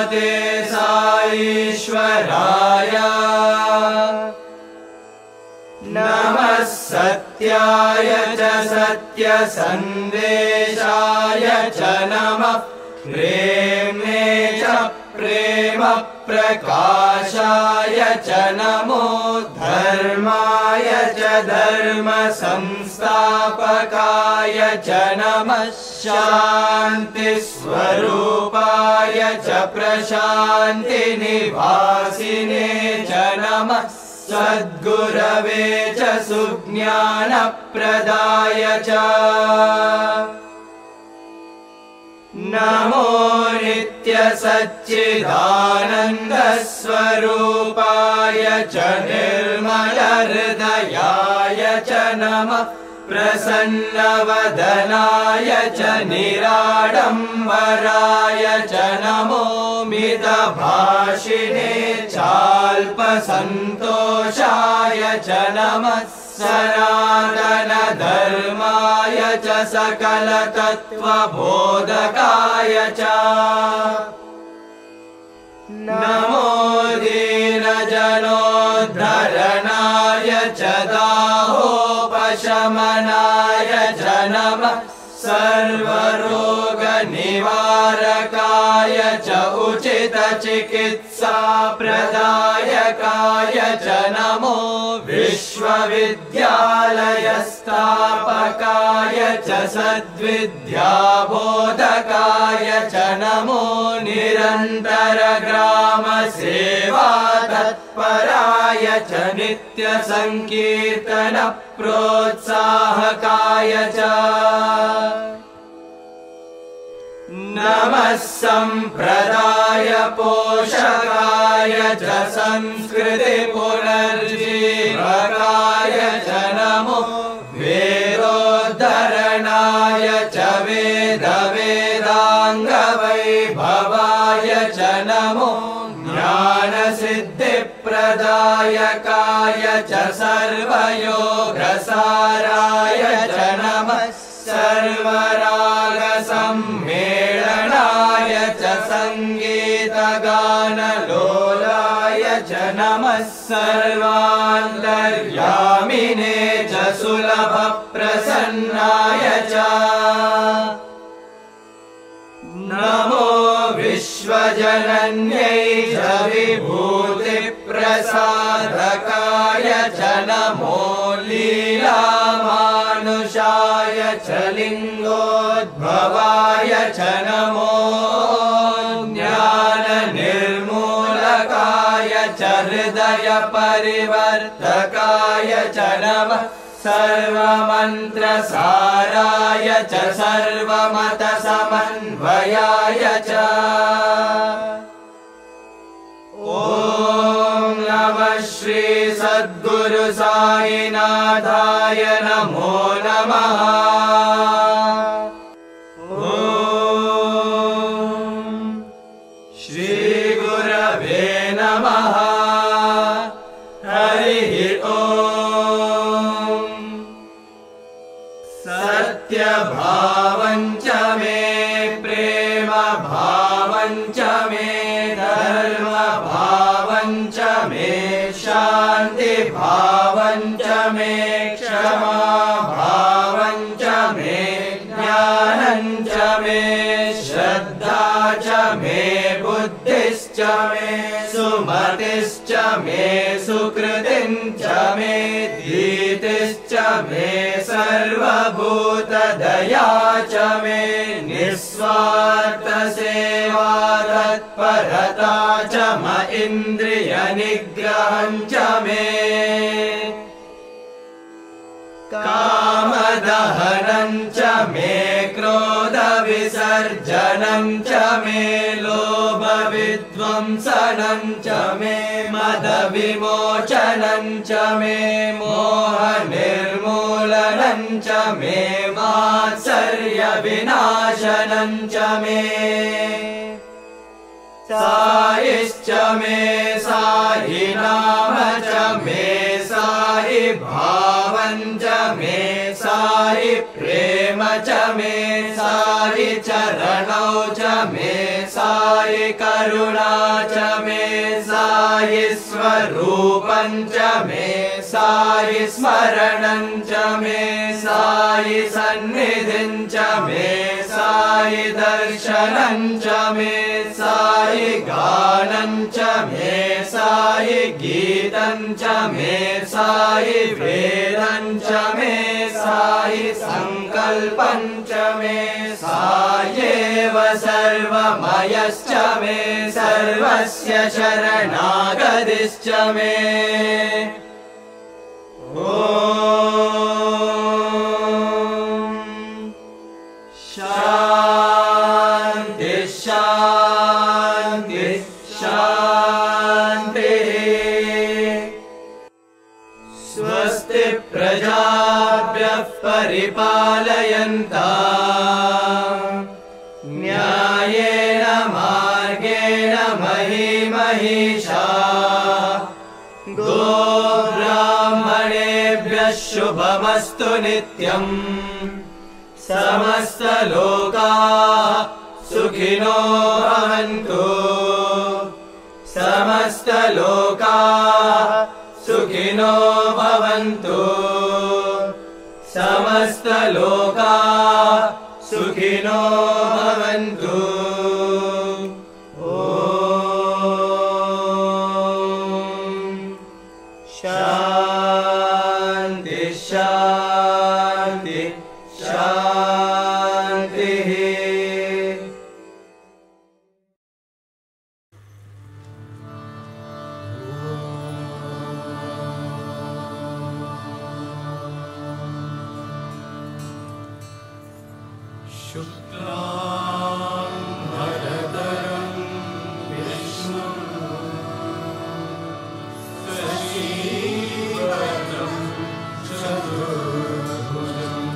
ते साईश्वराय नमः सत्याय च सत्यसन्देशाय च नमः प्रेम्णे च प्रेम प्रकाशाय च नमो धर्माय च धर्म संस्थापकाय च नमः शान्ति स्वरूपाय च प्रशान्ति निवासिने च नमः सद्गुरवे च सुज्ञानप्रदाय च नमो नित्यसच्चिदानन्दस्वरूपाय च निर्मलहृदयाय च नमः प्रसन्नवदनाय च निराडम्बराय च नमो मितभाषिणे चाल्पसन्तोषाय च नमः सनातनधर्माय च सकलतत्त्वबोधकाय च नमो दीनजनोद्धरणाय च दाहोपशमनाय च नमः सर्वरोगनिवारकाय च उचितचिकित्साप्रदायकाय च नमो विश्वविद्यालयस्थापकाय च सद्विद्याबोधकाय च नमो निरन्तरग्रामसेवातत्पराय च नित्यसङ्कीर्तनप्रोत्साहकाय च नमः सम्प्रदाय पोषकाय च संस्कृति पुनर्जीवकाय च नमो वेदोद्धरणाय च वेदाङ्गवैभवाय च नमो ज्ञानसिद्धिप्रदायकाय च सर्वयोगसाराय च नमः सर्वरागसम्मेलनाय च सङ्गीतगानलोलाय च नमः सर्वान्तर्यामिने च सुलभप्रसन्नाय च नमो विश्वजनन्यै च विभूतिप्रसादकाय च नमो लीलामानुषाय च लिङ्गोद्भवाय च नमो ज्ञाननिर्मूलकाय च हृदयपरिवर्तकाय च नमः सर्वमन्त्रसाराय च सर्वमतसमन्वयाय च ॐ नमः श्री सद्गुरु साईनाथाय नमो नमः ॐ श्री गुरवे नमः हरिः ॐ सत्यभावञ्च मे प्रेमभावञ्च मे धर्मभावञ्च मे शान्तिभावञ्च मे क्षमाभावञ्च मे ज्ञानञ्च मे श्रद्धा च मे बुद्धिश्च मे सुमतिश्च मे सुकृतिञ्च मे धीतिश्च मे सर्वभूतदया च मे निस्वार्थसेवा तत्परता च म इन्द्रियनिग्रहञ्च मे कामदहनञ्च मे क्रोधविसर्जनञ्च मे लोभविध्वंसनञ्च मे मदविमोचनञ्च मे मोहनिर्मूलनञ्च मे मात्सर्यविनाशनञ्च मे सायिश्च मे सायि नाम च मे सायि भावञ्च मे सायि प्रेम च मे सायि साई चरणौ च मे साई करुणा च मे साई स्वरूपं च मे साई स्मरणं च मे साई सन्निधिं च मे साई दर्शनं च मे साई गानं च मे साई गीतं च मे साई वेदं च मे साई संकल्पं च मे सायेव सर्वमयश्च मे सर्वस्य शरणागतिश्च मे ॐ शान्ति शान्ति शान्तिः स्वस्ति प्रजाभ्यः परिपालयन्ताम् न्यायेन मार्गेण मही महिषाः गोब्राह्मणेभ्यः शुभमस्तु नित्यम् समस्तलोकाः सुखिनो भवन्तु समस्तलोकाः सुखिनो भवन्तु समस्तलोकाः सुखिनो भवन्तु ॐ शान्ति शान्ति शान्तिः शुक्लां भरतरं विष्णुं शशिवर्णं चतुर्भुजं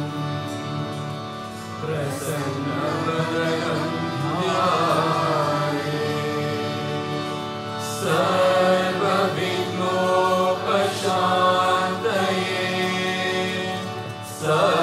प्रसन्नवदनं ध्यायेत् सर्वविघ्नोपशान्तये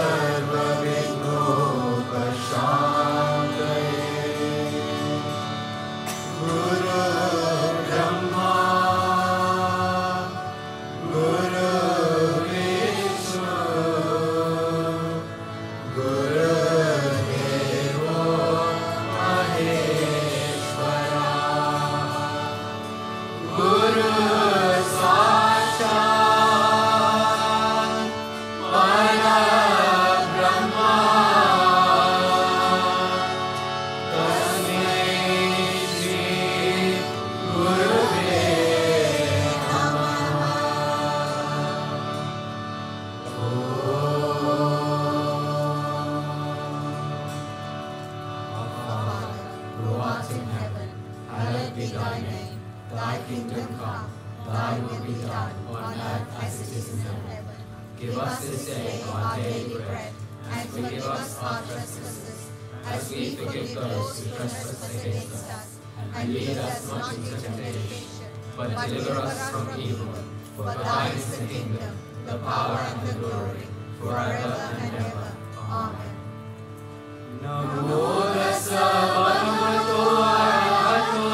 Give us this day our daily bread, and forgive us our trespasses, as we forgive those who trespass against us. And lead us not into temptation, but deliver us from evil. For thine is the kingdom, the power, and the glory, forever and ever. Amen. Namo tassa bhagavato arahato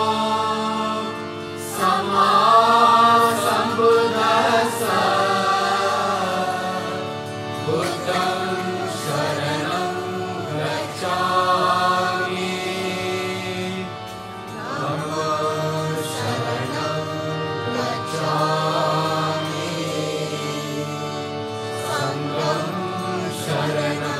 samma sambuddhassa buddham sharanam gacchami dhammam sharanam gacchami sangham sharanam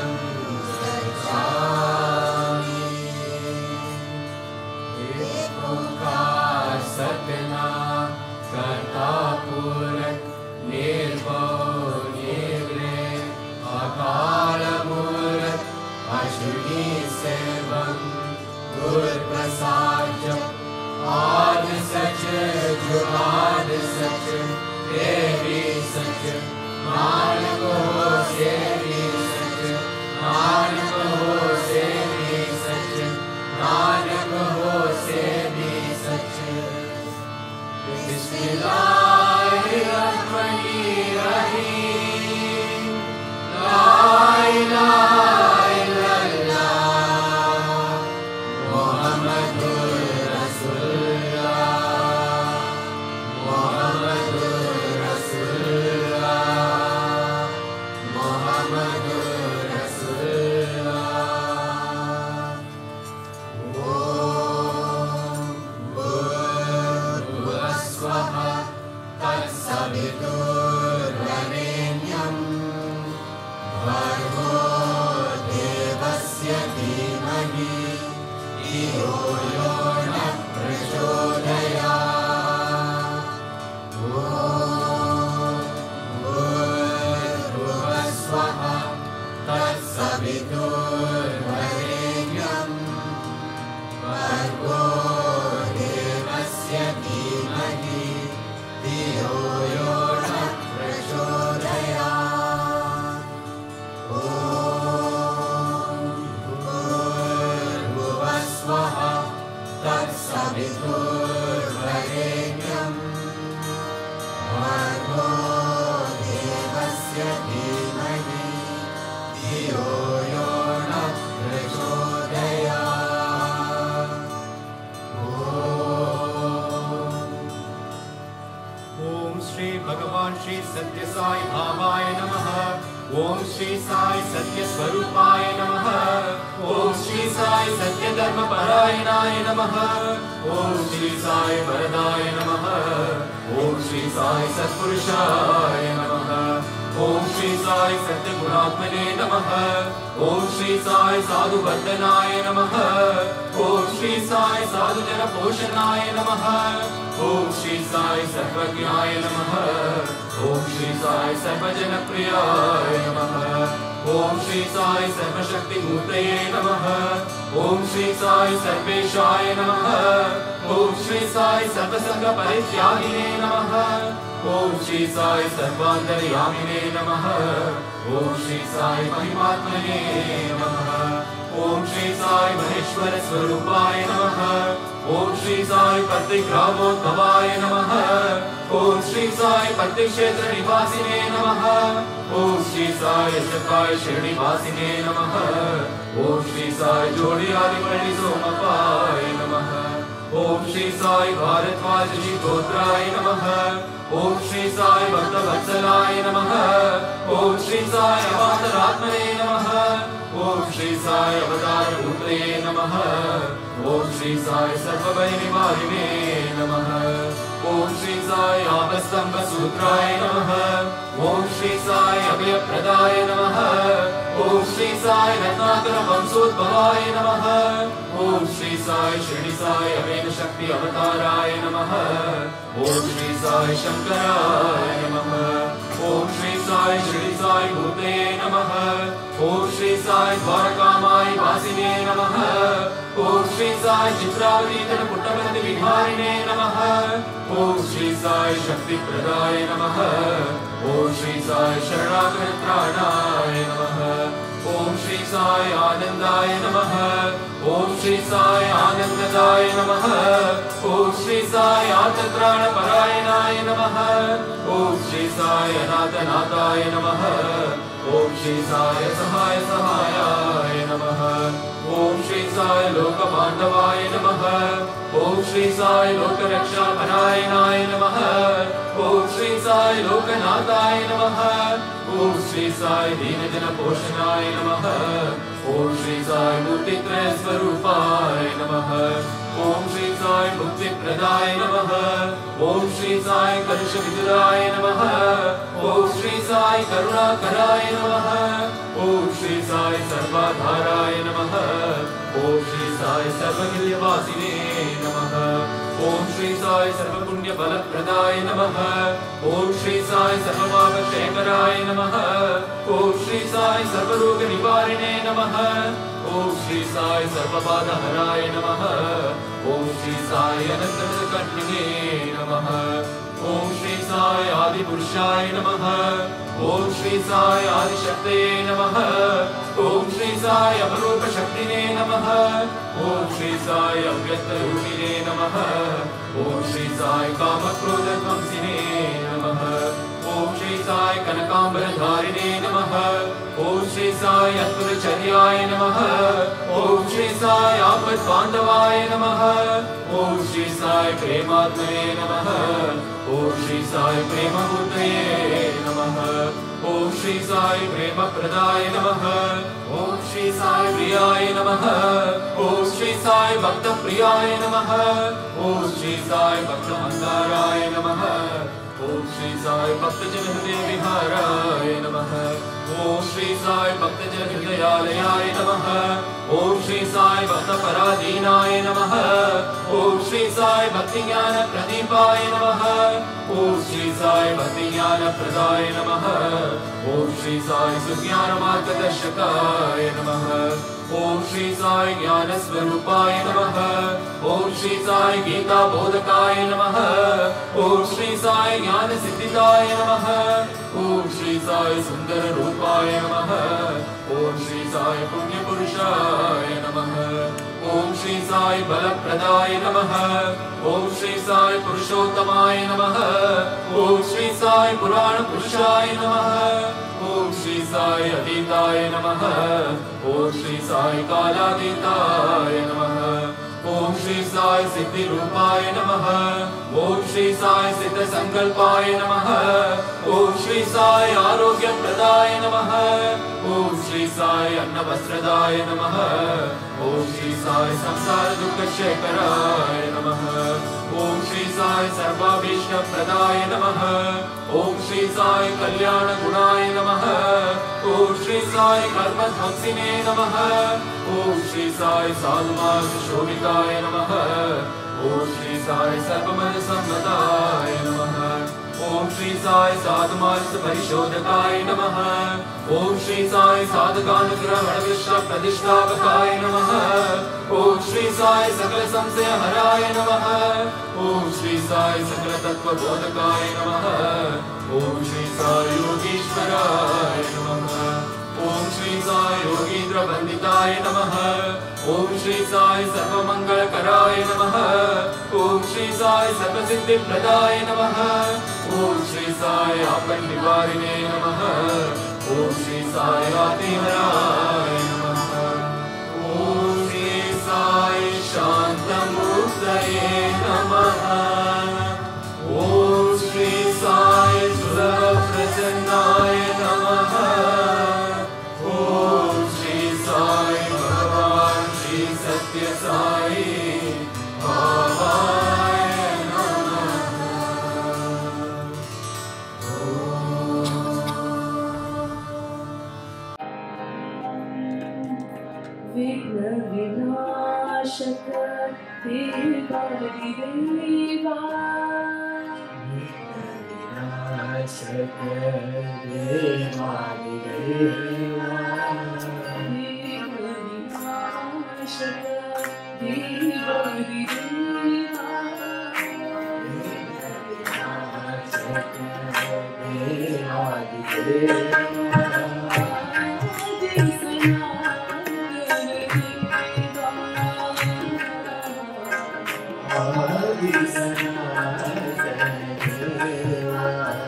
Satna करता पूरक निर्भव निर्ले अकाल मूरत अशुनि सेवम गुर प्रसाद आद सच जुगाद सच देवी सच नानक हो सेवी सच नानक हो सेवी सच नानक हो सेवी सच बिस्मिल्लाहिर्रहमानिर्रहीम ला इलाहा इल्लल्लाह वरेण्यं भर्गो देवस्य धीमहि धियो यो नः प्रचोदयात्। ॐ भूर्भुवः स्वः तत्सवितुर्वरेण्यं भर्गो देवस्य धीमहि धियो यो नः प्रचोदयात्। ओम श्री भगवान श्री सत्य साई भावाय नमः। ओम श्री साई सत्य स्वरूपाय नमः। ओम श्री साई सत्य धर्म परायणाय नमः। ओम श्री साई वरदाय नमः। ओम श्री साई सत्पुरुषाय नमः। ओम श्री साई सत्य गुणात्मने नमः। ओम श्री साई साधु वंदनाय नमः। ओम श्री साई साधु जन पोषणाय नमः। ओम श्री साई सर्वज्ञाय नमः। ओम श्री साई सर्वजन प्रियाय नमः। ओम श्री साई सर्वशक्ति मूर्तये नमः। ओम श्री साई सर्वेशाय नमः। ओम श्री साई सर्वसंग परित्यागिने नमः। ओम श्री साई सर्वान्तर्यामिने नमः। ओम श्री साई महिमात्मने नमः। ओम श्री साई महेश्वर स्वरूपाय नमः। ओम श्री साई पत्तिग्रामोद्भवाय नमः। ओम श्री साई पत्तिक्षेत्र निवासिने नमः। ओम श्री साई सकाय श्रीनिवासिने नमः। ओम श्री साई जोड़ी आदिपणि सोमपाय नमः। ओम श्री साई भारद्वाजी गोत्राय नमः। ओम श्री साई भक्तवत्सलाय नमः। ओम श्री साई अवतारात्मने नमः। ओम श्री साई अवतार रूपये नमः। ओम श्री साई सर्वभय निवारिणे नमः। ओम श्री साई आपस्तंभ सूत्राय नमः। ओम श्री साई अभयप्रदाय नमः। ओम श्री साई रत्नाकर वंशोद्भवाय नमः। ओम श्री साई शिरडी साई अवेद शक्ति अवताराय नमः। ओम श्री साई शंकराय नमः। ओम श्री साई शिरडी साई भूते नमः। ओम श्री साई द्वारकामाई वासिने नमः। ओम श्री साई चित्रावती तट पुट्टपति विहारिणे नमः। ओम श्री साई शक्ति प्रदाय नमः। ओम श्री साई शरणागत त्राणाय नमः। ओम श्री साई आनंदाय नमः। ओम श्री साई आनंददाय नमः। ओम श्री साई आर्तत्राण परायणाय नमः। ओम श्री साई अनाथनाथाय नमः। ओम श्री साई सहाय सहायाय नमः। ओम श्री साई लोक बांधवाय नमः। ओम श्री साई लोक रक्षा परायणाय नमः। ओम श्री साई लोकनाथाय नमः। ओम श्री साई दीनजन पोषणाय नमः। ओम श्री साई मूर्तित्रय स्वरूपाय नमः। ओम श्री साई मुक्ति प्रदाय नमः। ओम श्री साई कलुष विदुराय नमः। ओम श्री साई करुणाकराय नमः। ओम श्री साई सर्वाधाराय नमः। ओम श्री साई सर्वगिल्यवासिने नमः। ओम श्री साई सर्वपुण्य फलप्रदाय नमः। ओम श्री साई सर्वपापक्षयकराय नमः। ओम श्री साई सर्वरोग निवारिणे नमः। ओम श्री साई सर्वबाधहराय नमः। ओम श्री साई अनंतकर्णिने नमः। ओम श्री साई आदिपुरुषाय नमः। ओम श्री साई आदिशक्तये नमः। ओम श्री साई अपरूप शक्तिने नमः। ओम श्री साई अव्यक्तरूपिणे नमः। ओम श्री साई कामक्रोधध्वंसिने नमः। ओम श्री साई कनकांबरधारिणे नमः। ओम श्री साई अतुलचर्याय नमः। ओम श्री साई आपद्बांधवाय नमः। ओम श्री साई प्रेमात्मने नमः। ओम श्री साई प्रेममूर्तये नमः। ओम श्री साई प्रेमप्रदाय नमः। ओम श्री साई प्रियाय नमः। ओम श्री साई भक्तप्रियाय नमः। ओम श्री साई भक्तमन्दाराय नमः। ओम श्री साई भक्तजन हृदय विहाराय नमः। ओम श्री साई भक्तजन हृदयालयाय नमः। ओम श्री साई भक्तपराधीनाय नमः। ओम श्री साई भक्ति ज्ञान प्रदीपाय नमः। ओम श्री साई भक्ति ज्ञान प्रदाय नमः। ओम श्री साई सुज्ञान मार्गदर्शकाय नमः। ओम श्री साई ज्ञान स्वरूपाय नमः। ओम श्री साई गीता बोधकाय नमः। ओम श्री साई ज्ञान सिद्धिदाय नमः। ओम श्री साई सुंदर रूपाय नमः। ओम श्री साई पुण्य पुरुषाय नमः। ओम श्री साई बलप्रदाय नमः। ओम श्री साई पुरुषोत्तमाय नमः। ओम श्री साई पुराण पुरुषाय नमः। ओम श्री साई अतीताय नमः। ओम श्री साई कालातीताय नमः। ओम श्री साई सिद्धि रूपाय नमः। ओम श्री साई सिद्ध संकल्पाय नमः। ओम श्री साई आरोग्य प्रदाय नमः। ओम श्री साई अन्न वस्त्रदाय नमः। ओम श्री साई संसार दुख शेखराय नमः। ओम श्री साई सर्वाभीष्ट प्रदाय नमः। ओम श्री साई कल्याण गुणाय नमः। ओम श्री साई कर्म ध्वंसिने नमः। ओम श्री साई साधुमार्ग शोभिताय नमः। ओम श्री साई सर्वमद सम्मताय नमः। ओम श्री साई साधुमार्ग परिशोधकाय नमः। ओम श्री साई साधकानुग्रहण विश्व प्रतिष्ठापकाय नमः। ओम श्री साई सकल संशय हराय नमः। ओम श्री साई सकल तत्व बोधकाय नमः। ओम श्री साई योगीश्वराय नमः। ओम श्री साई योगींद्र वंदिताय नमः। ओम श्री साई सर्वमंगलकराय नमः। ओम श्री साई सर्वसिद्धि प्रदाय नमः। ओम श्री साई आपन निवारिणे नमः। ओम श्री साई आतिहराय नमः। ओम श्री साई शांतमूर्तये नमः। ओम श्री साई सुलभ प्रसन्नाय नमः। ओम श्री साई भगवान श्री सत्य साई बाबाय नमः। विघ्न विनाशक देवादिदेवा विनाशक देवादिदेवा विघ्न विनाशक देवादिदेवा विनाशक देवादिदेवा आदि सनातन देवा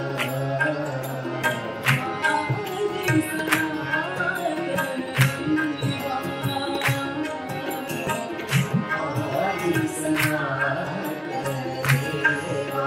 आदि सनातन देवा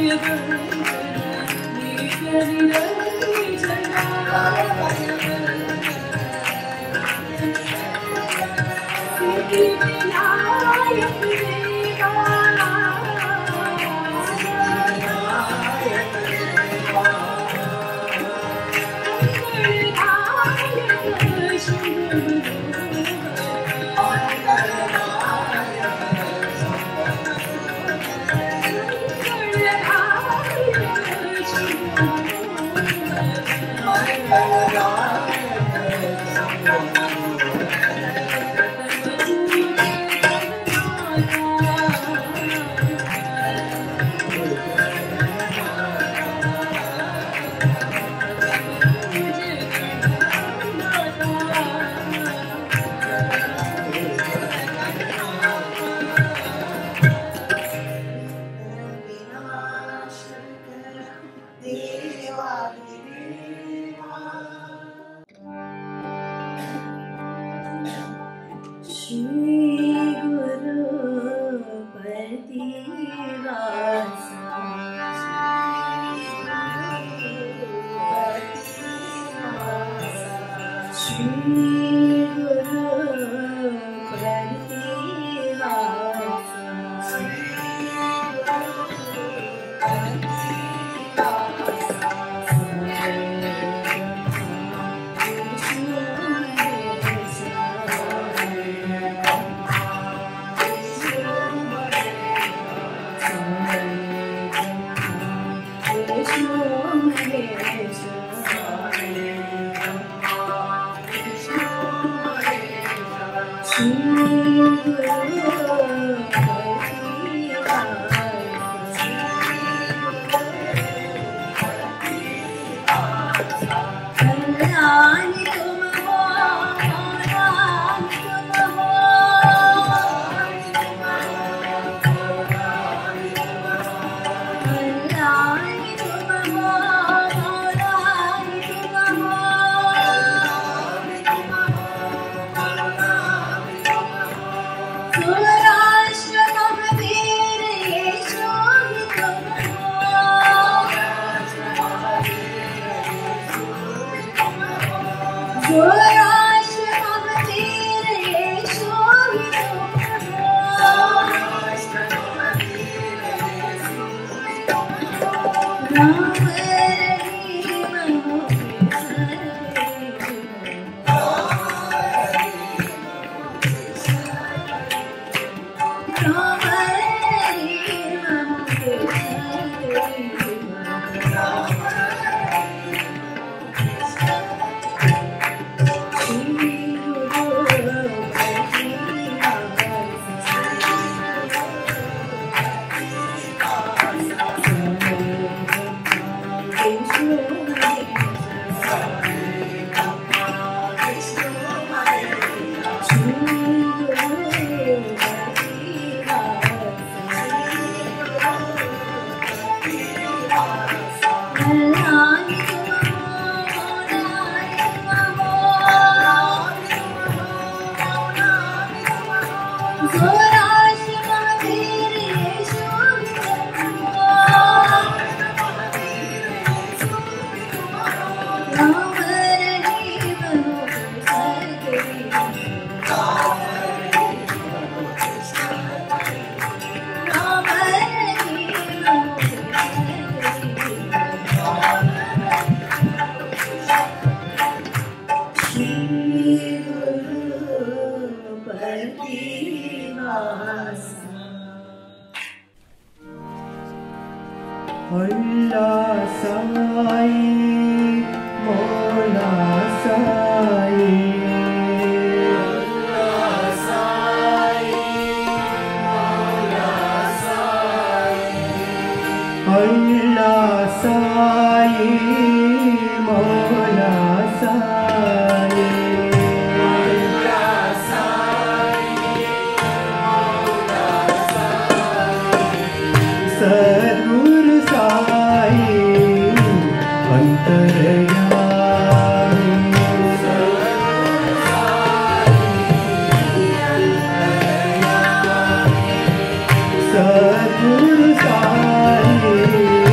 Sadhguru Sai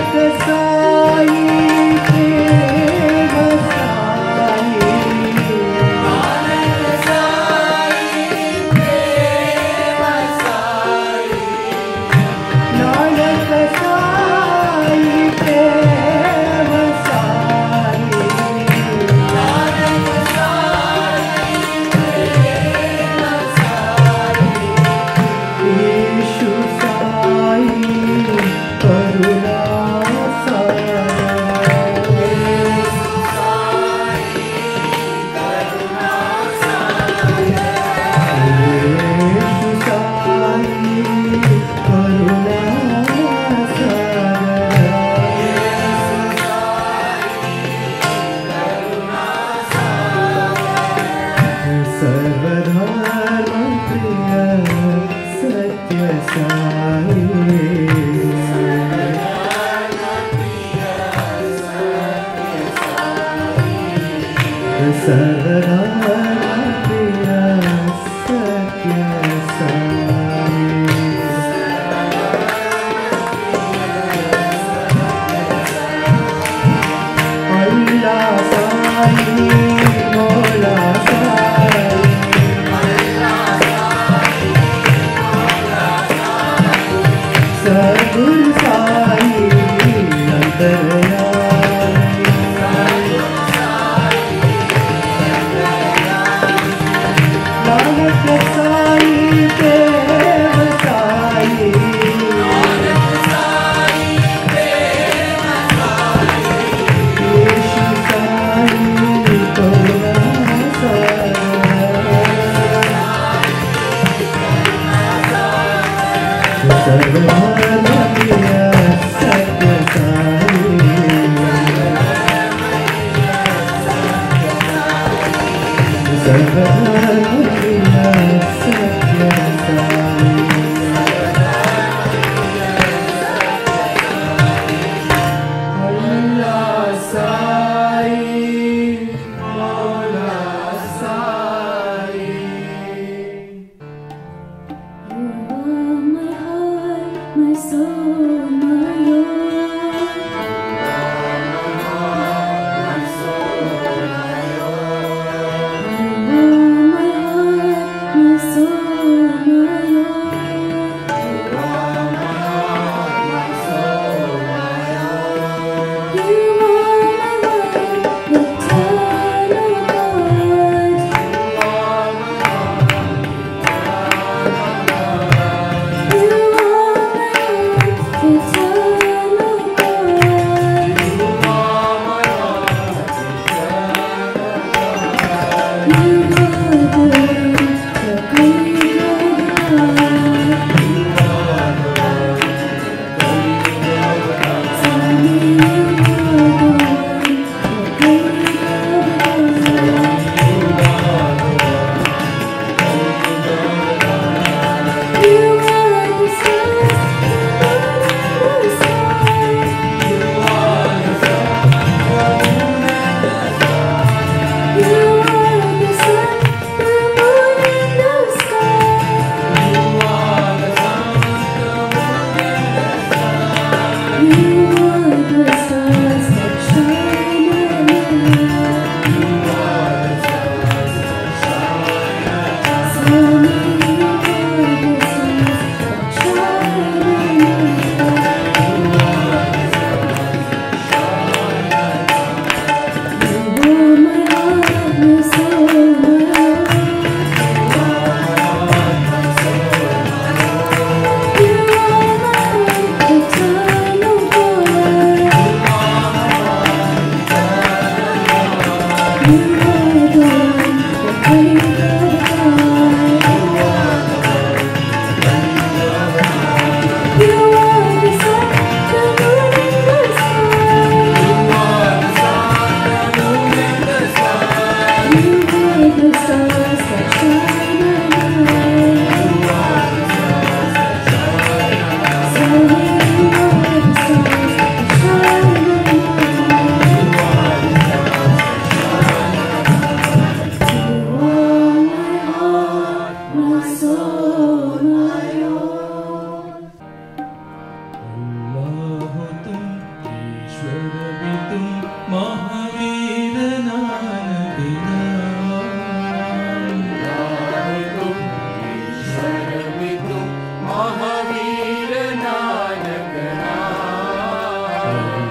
You are the sun.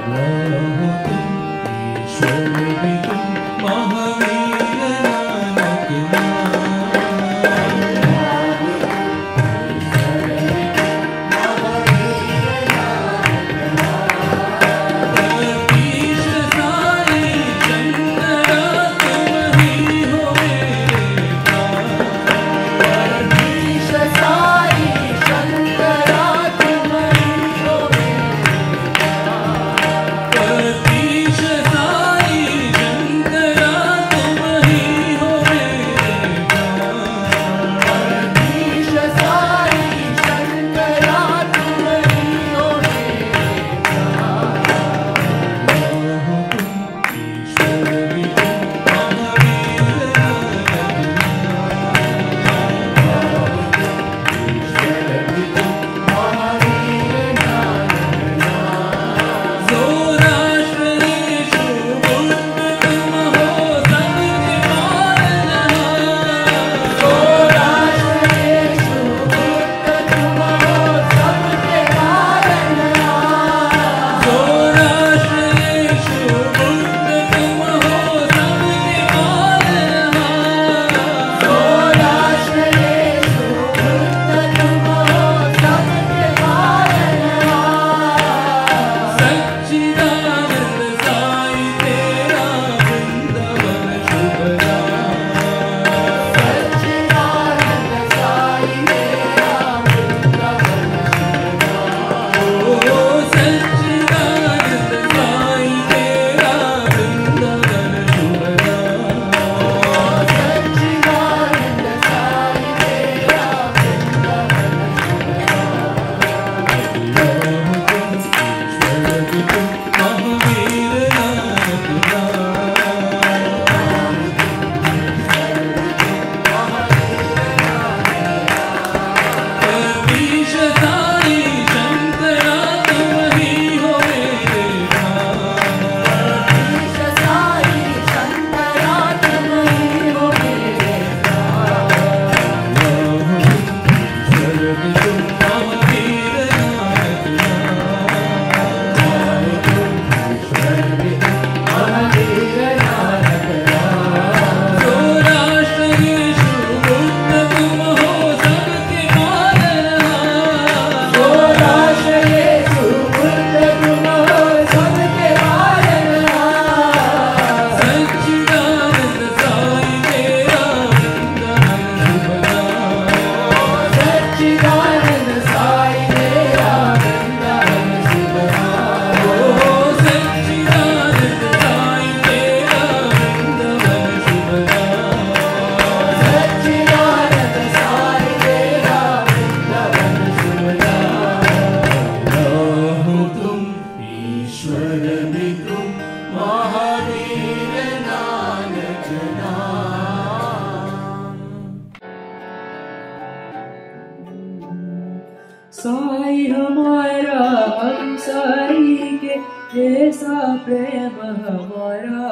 Sai हमारा हम साई के जैसा प्रेम हमारा,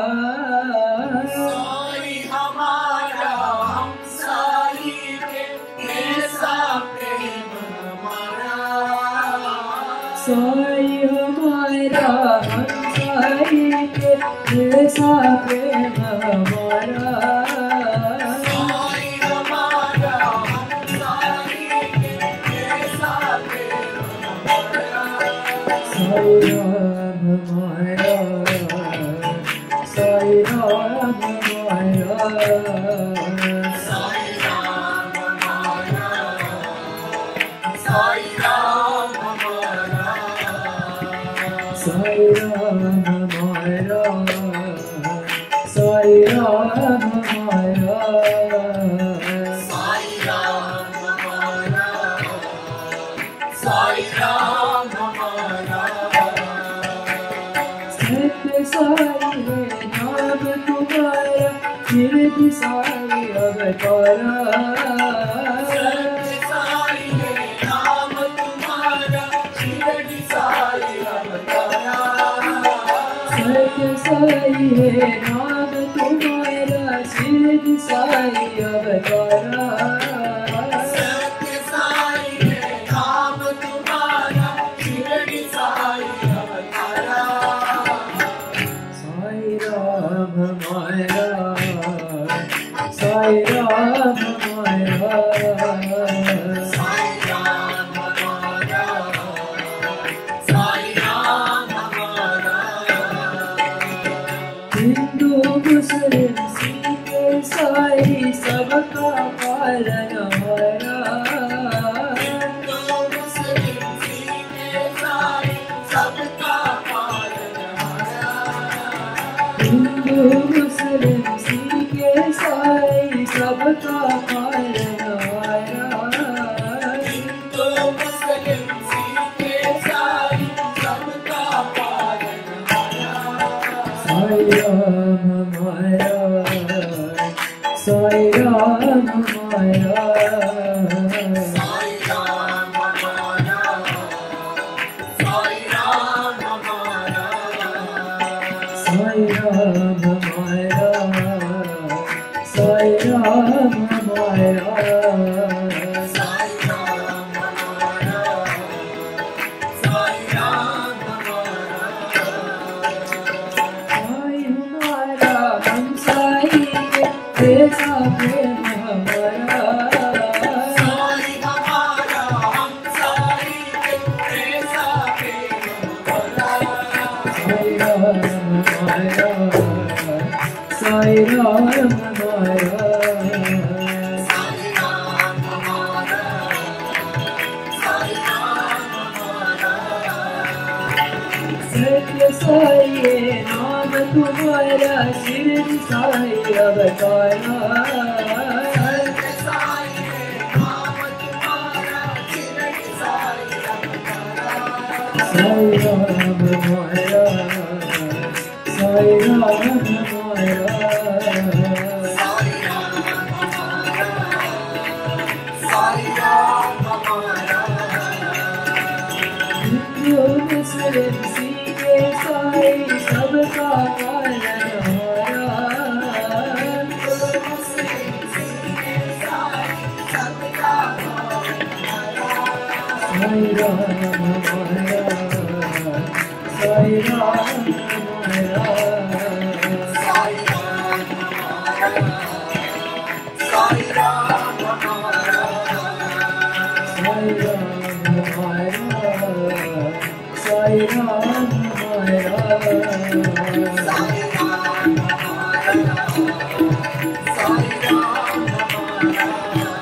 साई हमारा हम साई के जैसा प्रेम हमारा, साई हमारा हम साई के जैसा प्रेम हमारा, साई राम हमारा, साई राम हमारा, साई राम हमारा, साई राम हमारा, साई राम हमारा, साई राम हमारा, साई राम हमारा, साई राम हमारा, सत्य साई है नाम तुम्हारा, निर्भय साई अवतारा, सत्य साई है नाम तुम्हारा, शिरडी साई अवतारा, सत्य साई है नाम तुम्हारा, शिरडी साई अवतारा, सत्य साई है नाम तुम्हारा, शिरडी साई अवतारा, मुस्लिम सिख ईसाई सबका पालनहारा। हिंदू मुस्लिम सिख ईसाई सबका पालनहारा। हिंदू मुस्लिम सिख ईसाई सबका पालनहारा। हिंदू मुस्लिम सिख ईसाई सबका पालनहारा। साई राम हमारा, साई राम हमारा, साई राम हमारा, साई राम हमारा, साई राम हमारा, साई राम हमारा, साई राम हमारा, साई राम हमारा। साई हमारा हम साई के ऐसा प्रेम हमारा। साई हमारा हम साई के ऐसा प्रेम हमारा। साई राम हमारा, साई राम हमारा, साई राम हमारा, साई राम हमारा। सत्य साई है नाम तुम्हारा, शिरडी साई अवतारा। सत्य साई है नाम तुम्हारा, शिरडी साई अवतारा। साई राम हमारा, साई राम हमारा, साई राम हमारा, साई राम हमारा। हिंदू मुस्लिम सिख ईसाई सबका पालनहारा। मुस्लिम सिख ईसाई सबका पालनहारा। साई राम हमारा, साई राम हमारा, साई राम हमारा, साई राम हमारा। साई राम हमारा, साई राम हमारा, साई राम हमारा, साई राम हमारा।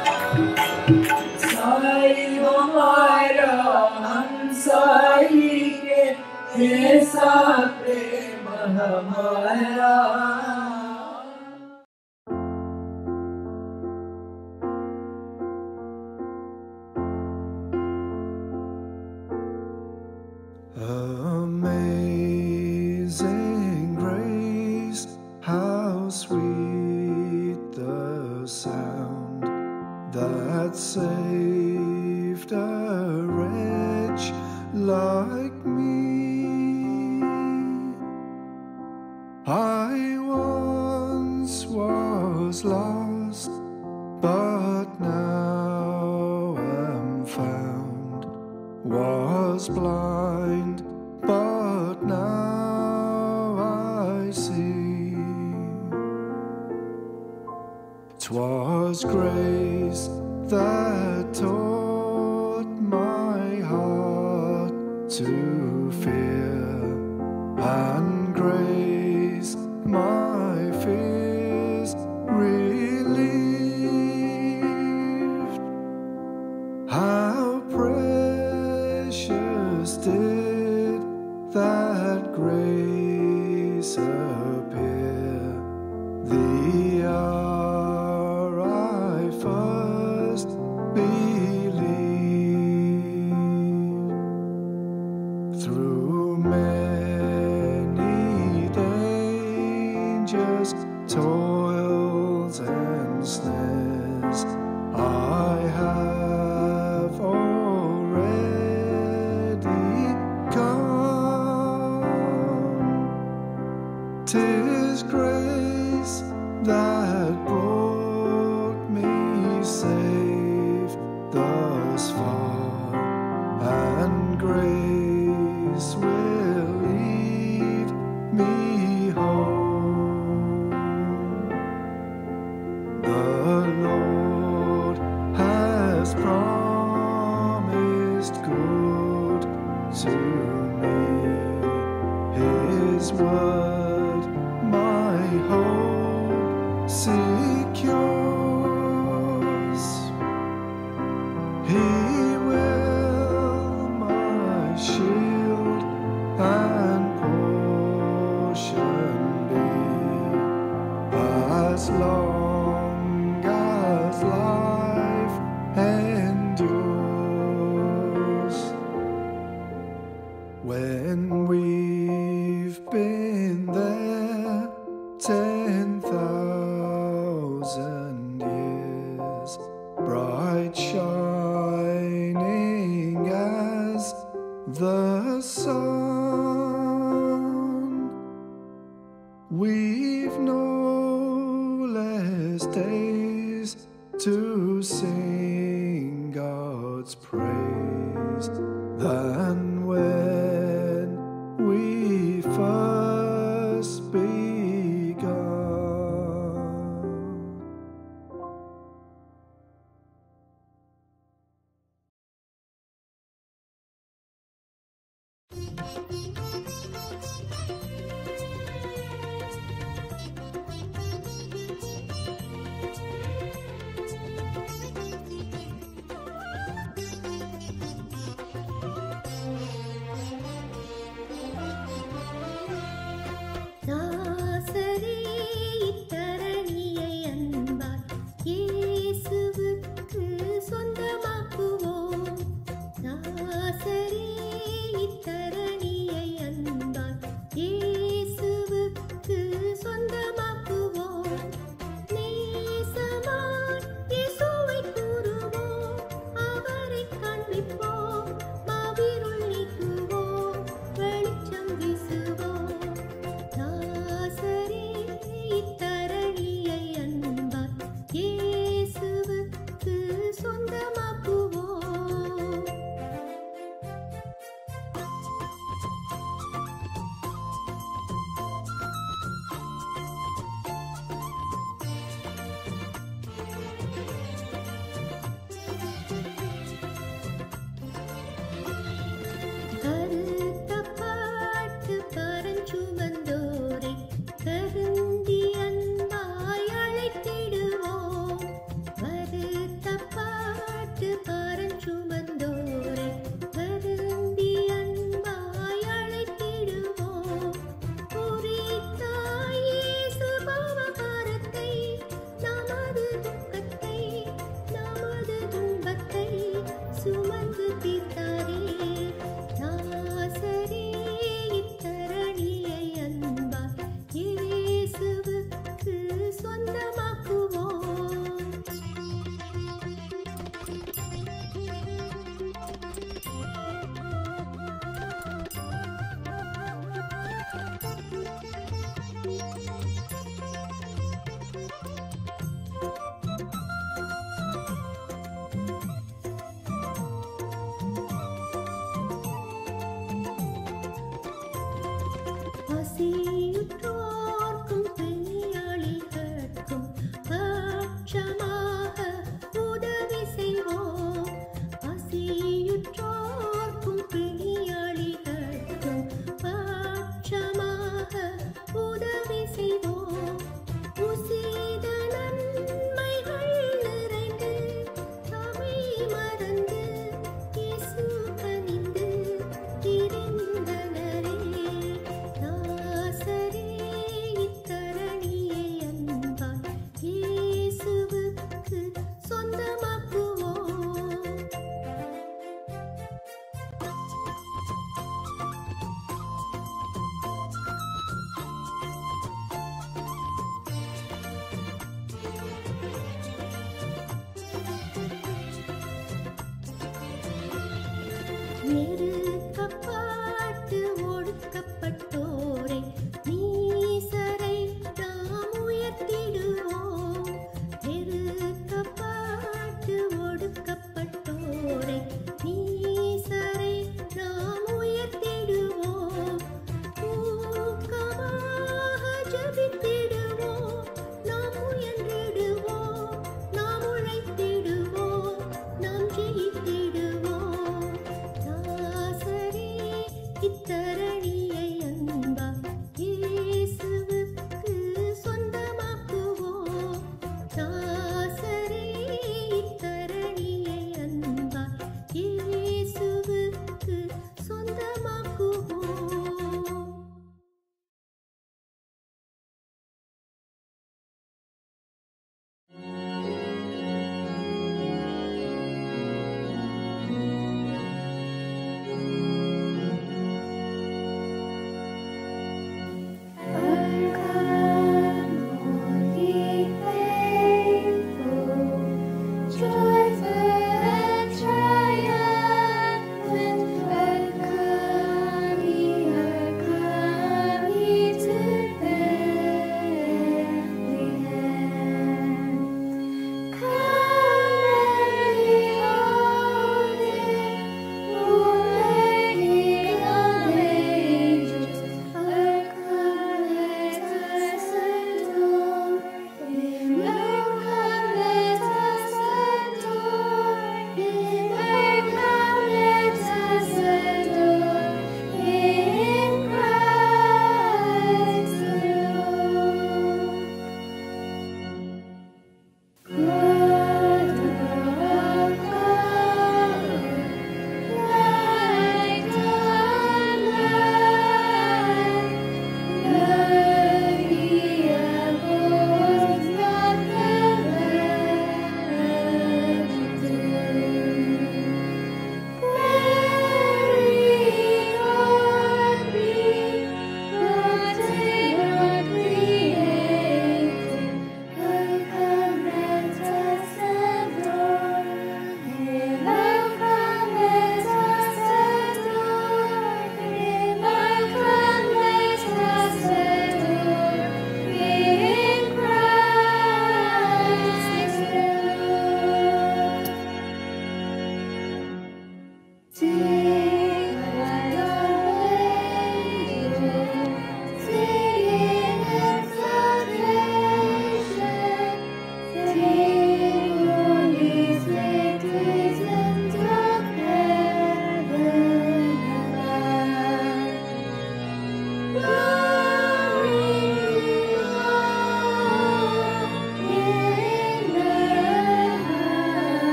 साई हमारा हम साई के ऐसा प्रेम हमारा। Amazing grace, how sweet the sound that saved a wretch like me. I once was lost, but now am found, was blind, but now I see. 'Twas grace that taught my heart to fear, and grace my fears relieved. How precious did that grace appear the hour I first believed. Through many dangers, toils and snares, I have already come. 'Tis grace that brought me safe thus far, and grace will lead me home. The Lord has promised good to me, His word my hope seek yours. He will my shield and portion be, as long as life endures. When we've been there 10,000 years, bright shining as the sun, we've no less days to sing God's praise than when we first begun.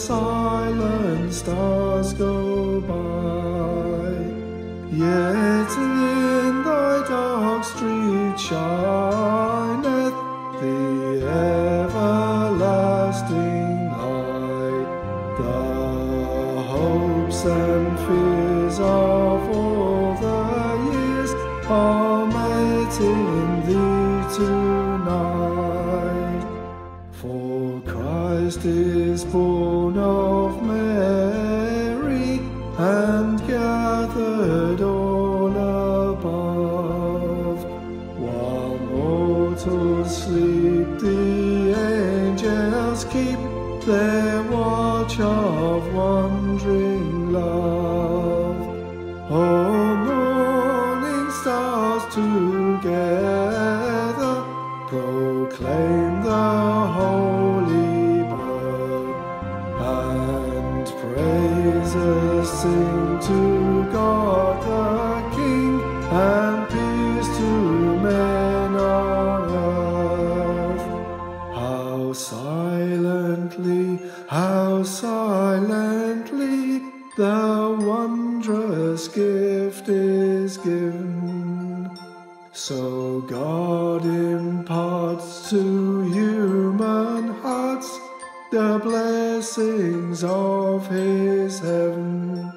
silent stars go by, yet in thy dark street shineth the everlasting light. The hopes and fears of all the years are met in thee tonight. For Christ is born of Mary and gathered all above. While mortals sleep, the angels keep their watch of wondering love. Oh, morning stars together proclaim the holy birth, and praises sing to God the King, and peace to men on earth. How silently the wondrous gift is given. So God imparts to human hearts the blessings of his heaven.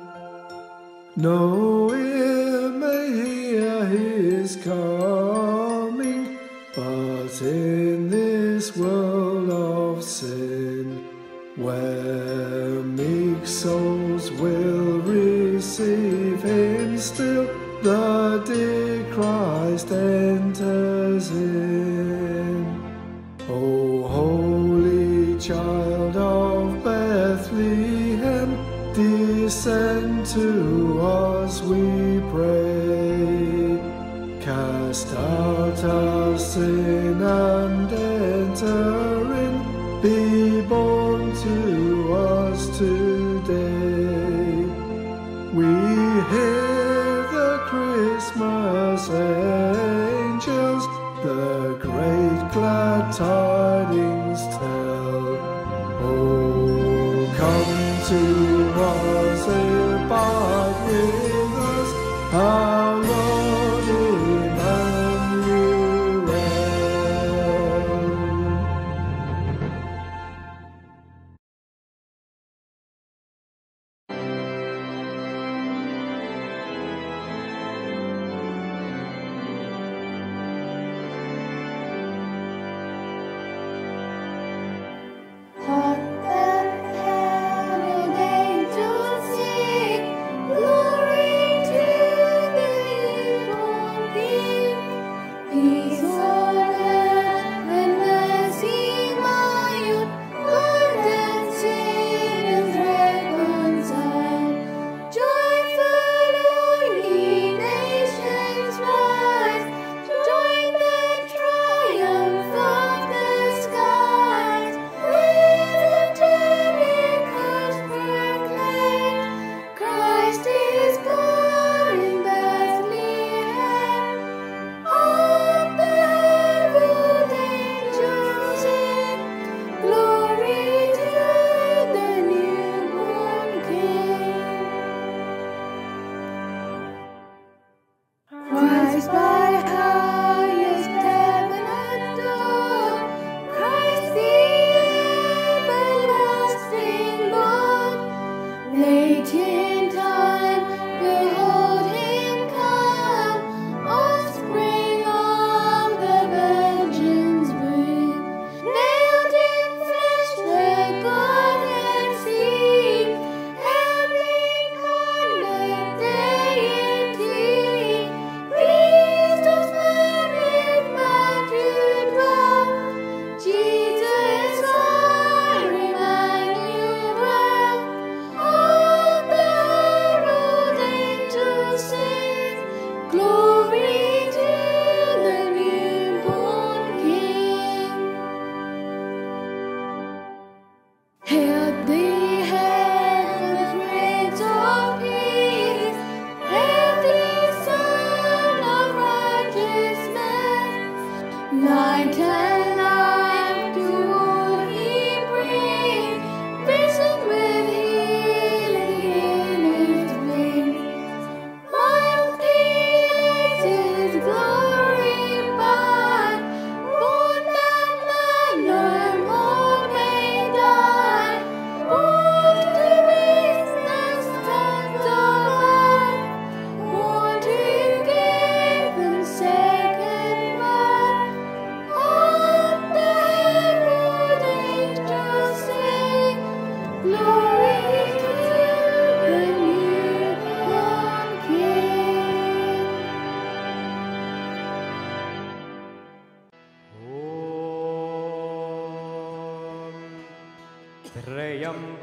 No ear may hear his coming, but in this world of sin, where meek souls will receive him still, the dear Christ enters in. O holy child of Bethlehem, descend to us, we pray. Cast out our sin and enter in. Be born to us today. We hear the Christmas angels the great glad tidings tell. Oh, come to us, abide with us, our Lord Emmanuel. What the herald angels sing?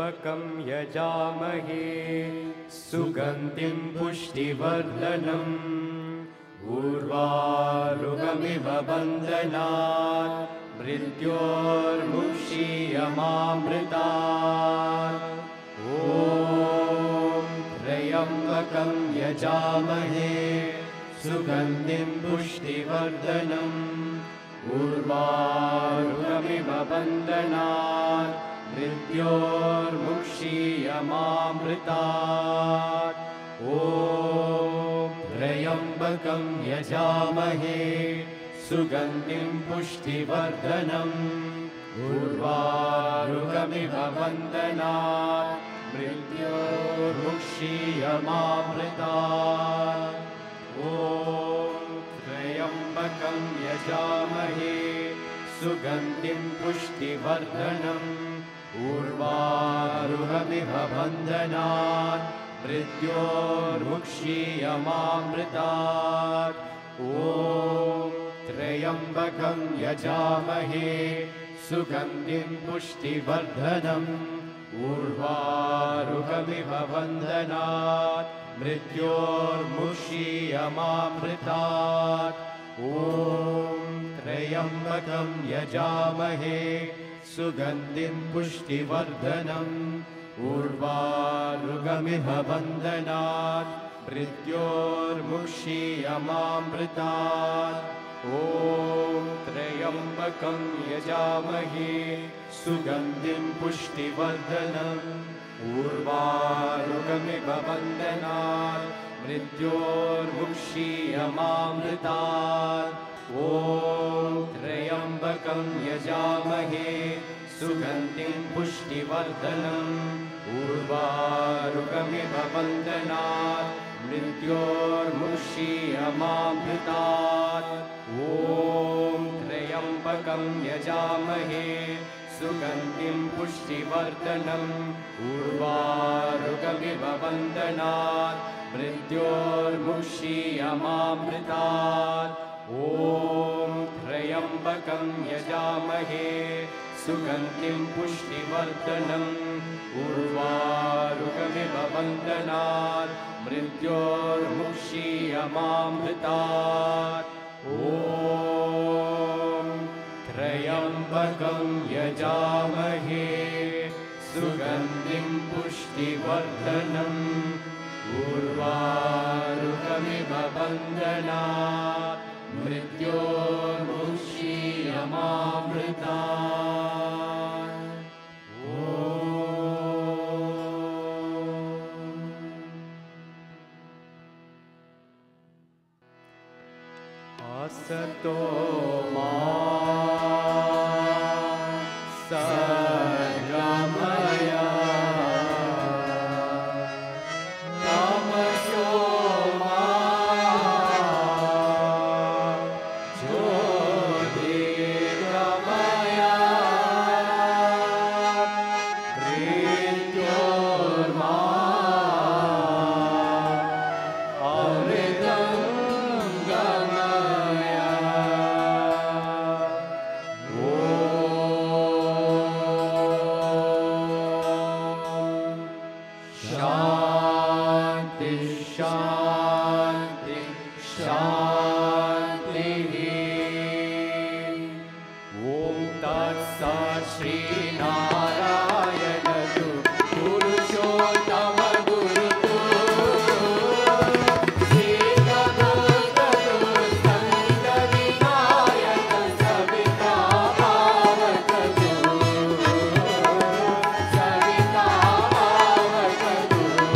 त्र्यम्बकं यजामहे सुगन्धिं पुष्टिवर्धनम् उर्वारुकमिव बन्धनात् मृत्योर्मुक्षीयमामृतात् ॐ त्र्यम्बकं यजामहे सुगन्धिं पुष्टिवर्धनम् उर्वारुकमिव बन्धनात् मृत्योर्मुक्षीयमामृतात् ॐ त्र्यम्बकं यजामहे सुगन्धिं पुष्टिवर्धनम् उर्वारुकमिव बन्धनात् मृत्योर्मुक्षीयमामृतात् ॐ त्र्यम्बकं यजामहे सुगन्धिं पुष्टिवर्धनम् उर्वारुकमिव बन्धनात् मृत्योर्मुक्षीयमामृतात् ॐ त्र्यम्बकं यजामहे सुगन्धिं पुष्टिवर्धनम् उर्वारुकमिव बन्धनात् मृत्योर्मुक्षीयमामृतात् ॐ त्र्यम्बकं यजामहे सुगन्धिं पुष्टिवर्धनम् उर्वारुकमिव बन्धनात् मृत्योर्मुक्षीयमामृतात् ॐ त्र्यम्बकं यजामहे सुगन्धिं पुष्टिवर्धनम् उर्वारुकमिव बन्धनात् मृत्योर्मुक्षीयमामृतात् ॐ त्र्यम्बकं यजामहे सुगन्धिं पुष्टिवर्धनम् उर्वारुकमिव बन्धनात् मृत्योर्मुक्षीयमामृतात् ॐ त्र्यम्बकं यजामहे सुगन्धिं पुष्टिवर्धनम् उर्वारुकमिव बन्धनात् मृत्योर्मुक्षीयमामृतात् ॐ त्र्यम्बकं यजामहे सुगन्धिं पुष्टिवर्धनम् उर्वारुकमिव बन्धनात् मृत्योर्मुक्षीयमामृतात् ॐ त्र्यम्बकं यजामहे सुगन्धिं पुष्टिवर्धनम् उर्वारुकमिव बन्धनात् मृत्योर्मुक्षीयमामृतात् असतो मा सद्गमय तमसो मा ज्योतिर्गमय मृत्योर्मा अमृतं गमय शान्ति शान्ति शान्तिः ॐ तत्सत् श्रीनारायण पुरुषोत्तम गुरुतु श्रीगणोत्तम विनायक सविता पावकतु सविता पावकतु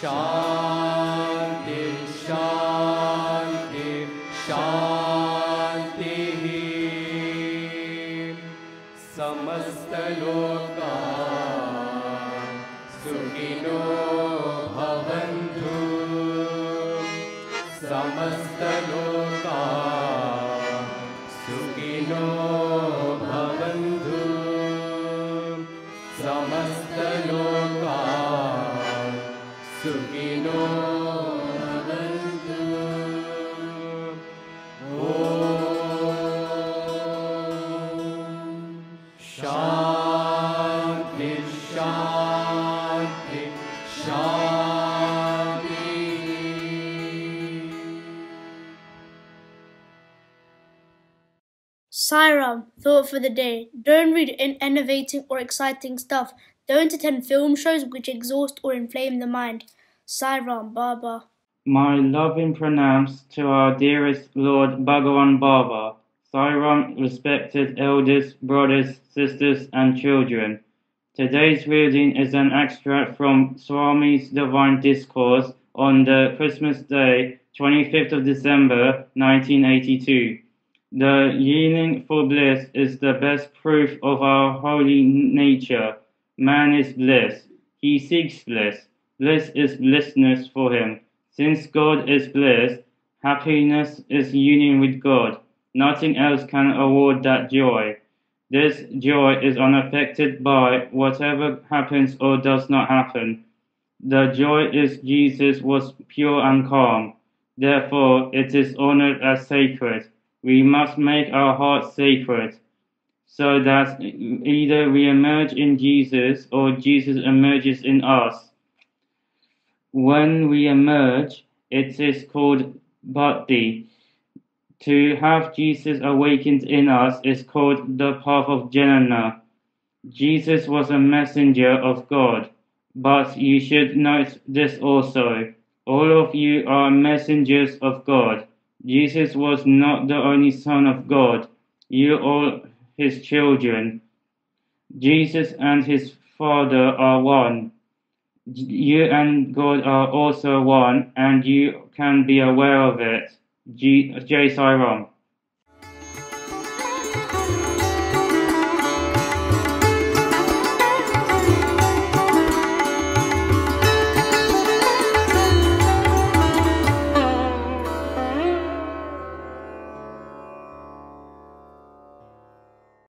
शान्ति शान्ति शान्तिः समस्तलोका सुखिनो भवन्तु समस्तलोका सुखिनो भवन्तु समस्तलोका सुखिनो भवन्तु ॐ शान्ति शान्ति शान्ति Sairam, thought for the day. Don't read innovating or exciting stuff. Don't attend film shows which exhaust or inflame the mind. Sairam Baba. My loving pranams to our dearest Lord Bhagavan Baba. Sairam, respected elders, brothers, sisters, and children. Today's reading is an extract from Swami's Divine Discourse on the Christmas Day, 25th of December, 1982. The yearning for bliss is the best proof of our holy nature. Man is bliss. He seeks bliss. Bliss is blissness for him. Since God is bliss, happiness is union with God. Nothing else can award that joy. This joy is unaffected by whatever happens or does not happen. The joy is Jesus was pure and calm. Therefore, it is honored as sacred. We must make our hearts sacred, so that either we emerge in Jesus or Jesus emerges in us. When we emerge, it is called bhakti. To have Jesus awakened in us is called the path of jnana. Jesus was a messenger of God, but you should note this also. All of you are messengers of God. Jesus was not the only Son of God. You all his children. Jesus and his Father are one. You and God are also one, and you can be aware of it. Jai Sai Ram.